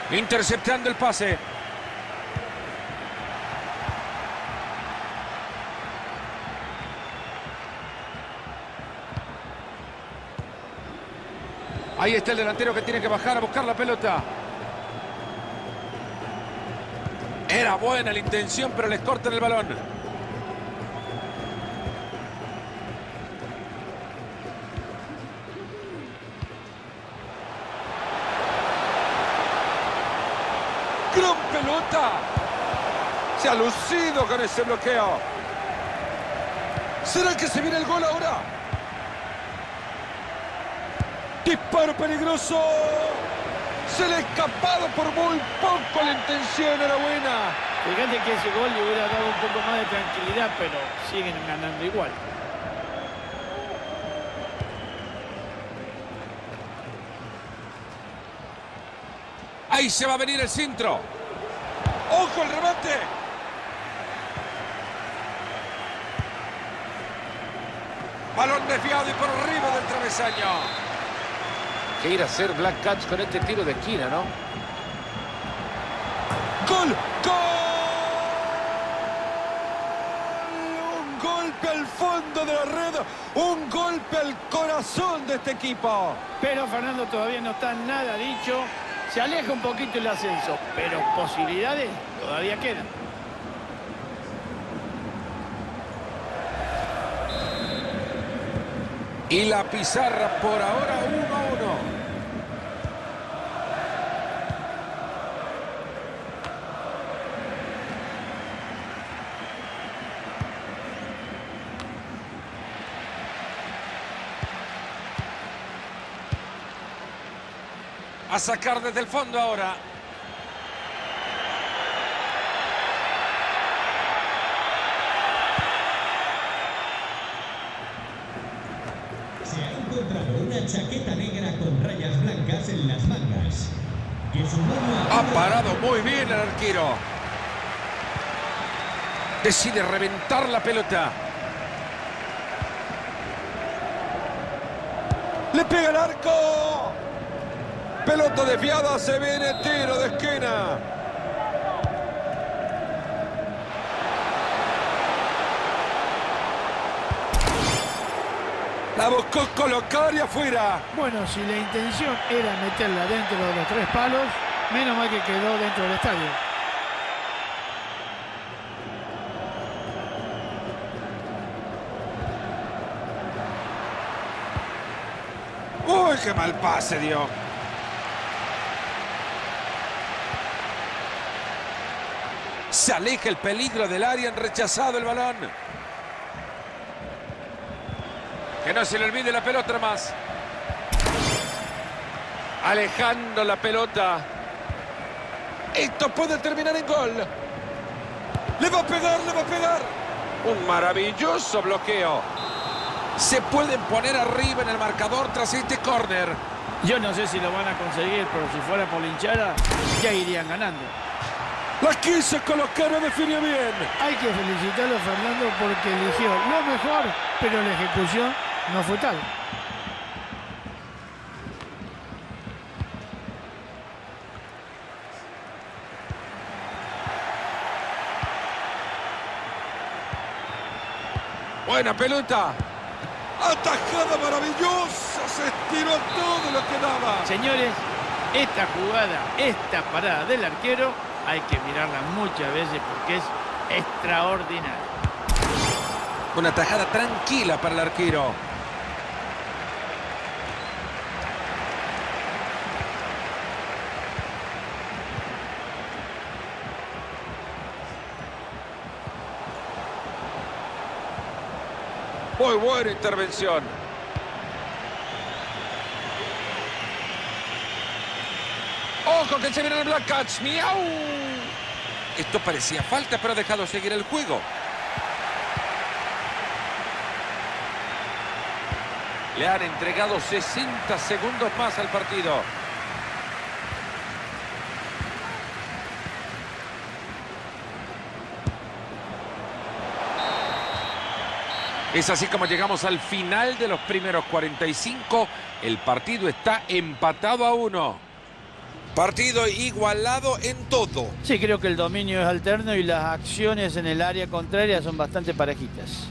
Interceptando el pase. Ahí está el delantero que tiene que bajar a buscar la pelota. Era buena la intención, pero les cortan el balón. ¡Gran pelota! Se ha lucido con ese bloqueo. ¿Será que se viene el gol ahora? ¡Disparo peligroso! Se le ha escapado por muy poco la intención, era buena. Fíjate que ese gol le hubiera dado un poco más de tranquilidad, pero siguen ganando igual. Ahí se va a venir el centro. ¡Ojo el remate! Balón desviado y por arriba del travesaño. Que ir a hacer Black Cats con este tiro de esquina, ¿no? ¡Gol! ¡Gol! Un golpe al fondo de la red. Un golpe al corazón de este equipo. Pero Fernando todavía no está nada dicho. Se aleja un poquito el ascenso, pero posibilidades todavía quedan. Y la pizarra por ahora 1-1. A sacar desde el fondo ahora. Se ha encontrado una chaqueta negra con rayas blancas en las mangas. Que su dueño Ha parado muy bien el arquero. Decide reventar la pelota. ¡Le pega el arco! Pelota desviada, se viene tiro de esquina. La buscó colocar y afuera. Bueno, si la intención era meterla dentro de los 3 palos, menos mal que quedó dentro del estadio. ¡Uy, qué mal pase dio! Se aleja el peligro del área, han rechazado el balón. Que no se le olvide la pelota más. Alejando la pelota. Esto puede terminar en gol. Le va a pegar, le va a pegar. Un maravilloso bloqueo. Se pueden poner arriba en el marcador tras este córner. Yo no sé si lo van a conseguir, pero si fuera por la hinchada, ya irían ganando. La quiso colocar, no definió bien. Hay que felicitarlo a Fernando porque eligió lo mejor, pero la ejecución no fue tal. Buena pelota. Atajada maravillosa. Se estiró todo lo que daba. Señores, esta jugada, esta parada del arquero, hay que mirarla muchas veces porque es extraordinaria. Una tajada tranquila para el arquero. Muy buena intervención. ¡Ojo que se viene el Black Cats! ¡Miau! Esto parecía falta, pero ha dejado seguir el juego. Le han entregado 60 segundos más al partido. Es así como llegamos al final de los primeros 45. El partido está empatado a 1. Partido igualado en todo. Sí, creo que el dominio es alterno y las acciones en el área contraria son bastante parejitas.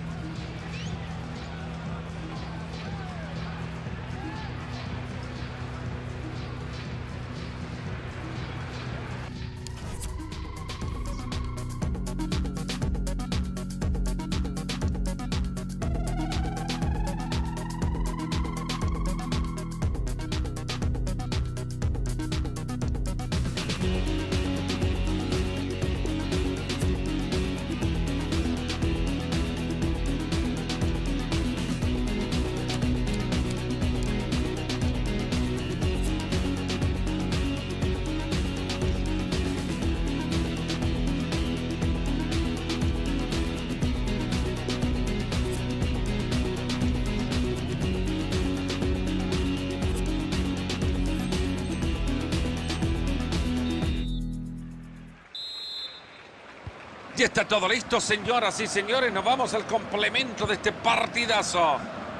Ya está todo listo, señoras y señores. Nos vamos al complemento de este partidazo.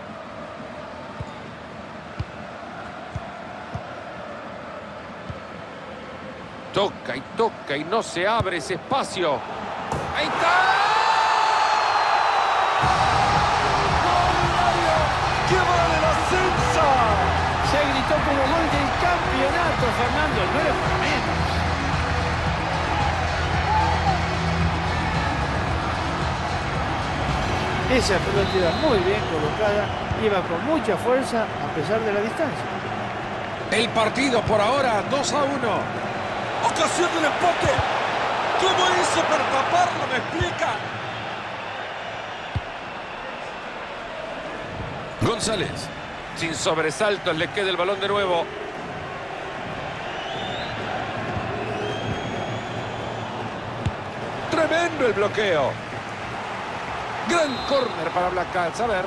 Toca y no se abre ese espacio. ¡Ahí está! ¡Qué vale la ascensa! Se gritó como gol del campeonato, Fernando. No era para menos. Esa pelota iba muy bien colocada, iba con mucha fuerza a pesar de la distancia. El partido por ahora 2-1. Ocasión del empate. ¿Cómo hizo para taparlo? ¿Me explica? González. Sin sobresaltos le queda el balón de nuevo. Tremendo el bloqueo. Gran córner para Blancas. A ver.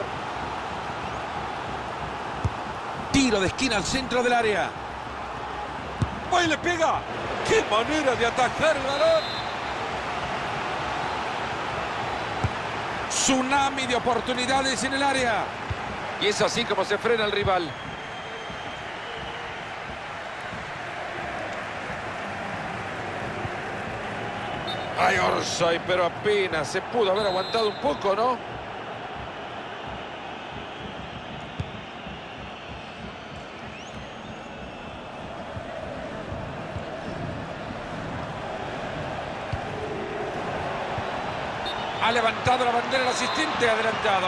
Tiro de esquina al centro del área. ¡Ahí le pega! ¡Qué manera de atajar el balón! Tsunami de oportunidades en el área. Y es así como se frena el rival. Ay, Orsay, pero apenas se pudo haber aguantado un poco, ¿no? Ha levantado la bandera el asistente, adelantado.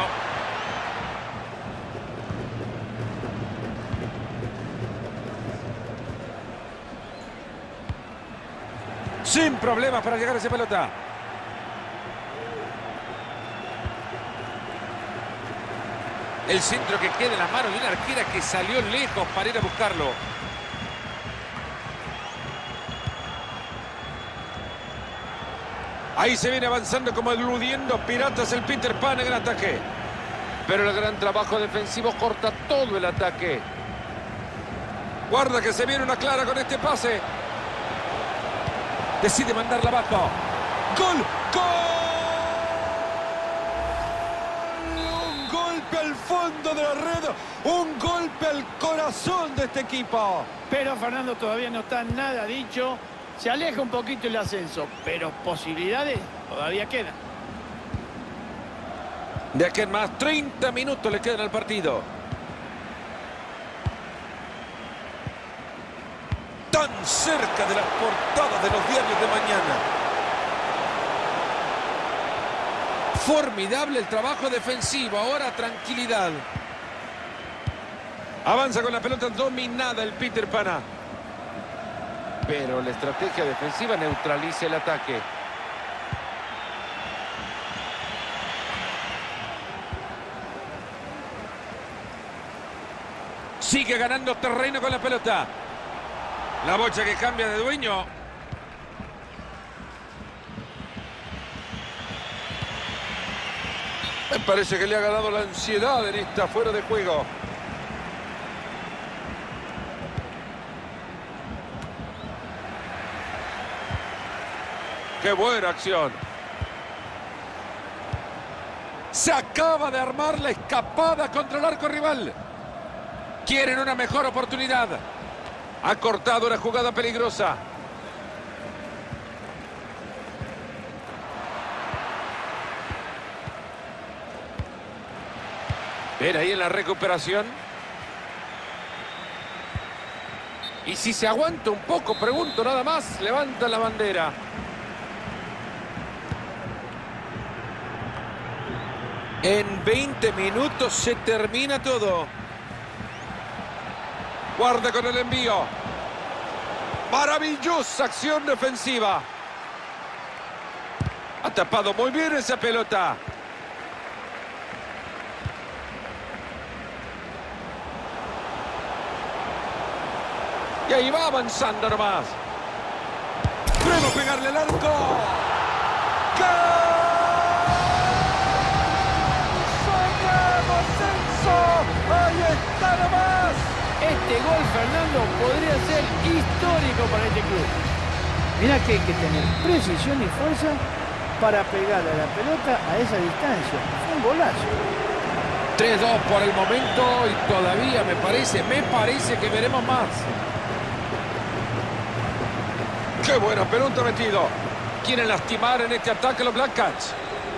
Sin problemas para llegar a esa pelota. El centro que queda en las manos de una arquera que salió lejos para ir a buscarlo. Ahí se viene avanzando como eludiendo Piratas el Peter Pan en el ataque. Pero el gran trabajo defensivo corta todo el ataque. Guarda que se viene una clara con este pase. Decide mandarla abajo. ¡Gol! ¡Gol! Un golpe al fondo de la red. Un golpe al corazón de este equipo. Pero Fernando todavía no está nada dicho. Se aleja un poquito el ascenso, pero posibilidades todavía quedan. De aquí en más, 30 minutos le quedan al partido. Tan cerca de las portadas de los diarios de mañana. Formidable el trabajo defensivo. Ahora tranquilidad. Avanza con la pelota dominada el Peter Pan. Pero la estrategia defensiva neutraliza el ataque. Sigue ganando terreno con la pelota. La bocha que cambia de dueño. Me parece que le ha ganado la ansiedad en esta fuera de juego. ¡Qué buena acción! Se acaba de armar la escapada contra el arco rival. Quieren una mejor oportunidad. Ha cortado una jugada peligrosa. Ven ahí en la recuperación. Y si se aguanta un poco, pregunto nada más, levanta la bandera. En 20 minutos se termina todo. Guarda con el envío. Maravillosa acción defensiva. Ha tapado muy bien esa pelota. Y ahí va avanzando nomás. Prueba a pegarle al arco. ¡Gol! ¡Soñamos ascenso! ¡Ahí está nomás! Este gol, Fernando, podría ser histórico para este club. Mirá que hay que tener precisión y fuerza para pegarle a la pelota a esa distancia. Fue un golazo. 3-2 por el momento y todavía me parece que veremos más. ¡Qué buena pelota metido! Quieren lastimar en este ataque a los Black Cats.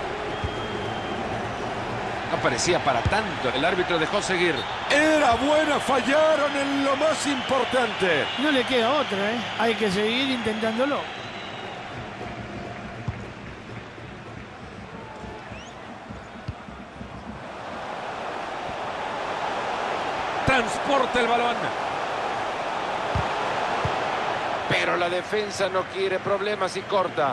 No parecía para tanto. El árbitro dejó seguir. Era buena, fallaron en lo más importante. No le queda otra, ¿eh? Hay que seguir intentándolo. Transporta el balón. Pero la defensa no quiere problemas y corta.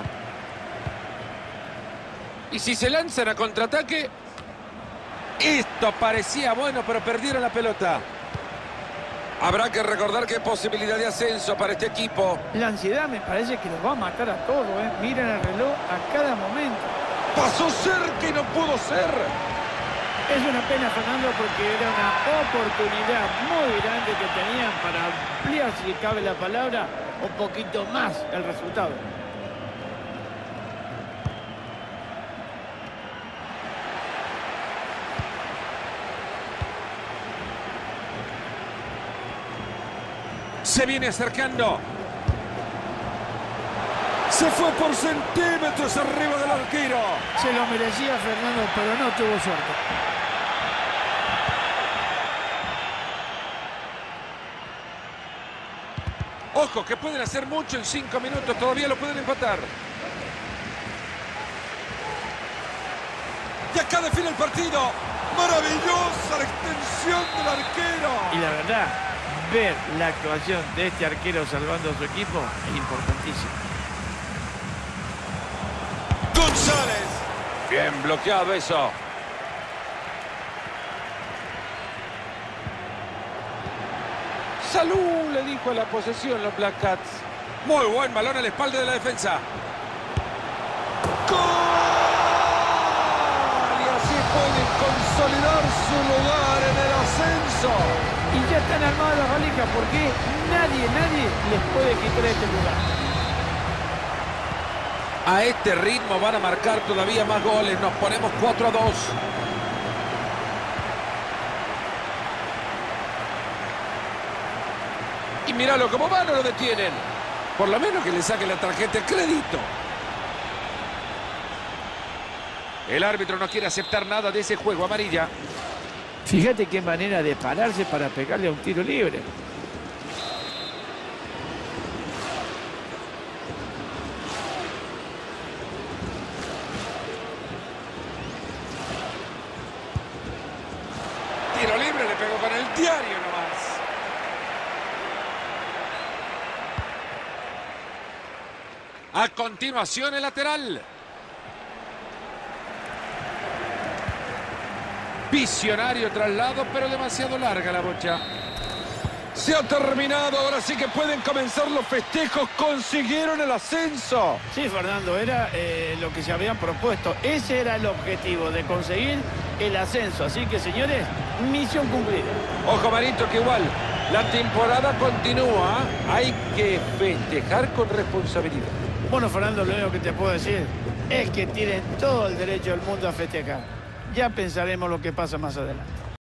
Y si se lanzan a contraataque... Esto parecía bueno, pero perdieron la pelota. Habrá que recordar que hay posibilidad de ascenso para este equipo. La ansiedad me parece que los va a matar a todos, ¿eh? Miran el reloj a cada momento. Pasó cerca y no pudo ser. Es una pena, Fernando, porque era una oportunidad muy grande que tenían para ampliar, si cabe la palabra, un poquito más el resultado. Se viene acercando. Se fue por centímetros arriba del arquero. Se lo merecía Fernando, pero no tuvo suerte. Ojo, que pueden hacer mucho en 5 minutos. Todavía lo pueden empatar. Y acá define el partido. Maravillosa la extensión del arquero. Y la verdad, ver la actuación de este arquero salvando a su equipo es importantísimo. González. Bien bloqueado eso. Salud, le dijo a la posesión los Black Cats. Muy buen balón a la espalda de la defensa. ¡Gol! Y así pueden consolidar su lugar en el ascenso. Y ya están armadas las valijas porque nadie les puede quitar este lugar. A este ritmo van a marcar todavía más goles. Nos ponemos 4-2. Y míralo cómo va, no lo detienen. Por lo menos que le saquen la tarjeta de crédito. El árbitro no quiere aceptar nada de ese juego, amarilla. Fíjate qué manera de pararse para pegarle a un tiro libre. Tiro libre, le pegó con el diario nomás. A continuación el lateral. Visionario traslado, pero demasiado larga la bocha. Se ha terminado, ahora sí que pueden comenzar los festejos. Consiguieron el ascenso. Sí, Fernando, era lo que se habían propuesto. Ese era el objetivo, de conseguir el ascenso. Así que, señores, misión cumplida. Ojo, Marito, que igual la temporada continúa. Hay que festejar con responsabilidad. Bueno, Fernando, lo único que te puedo decir es que tienen todo el derecho del mundo a festejar. Ya pensaremos lo que pasa más adelante.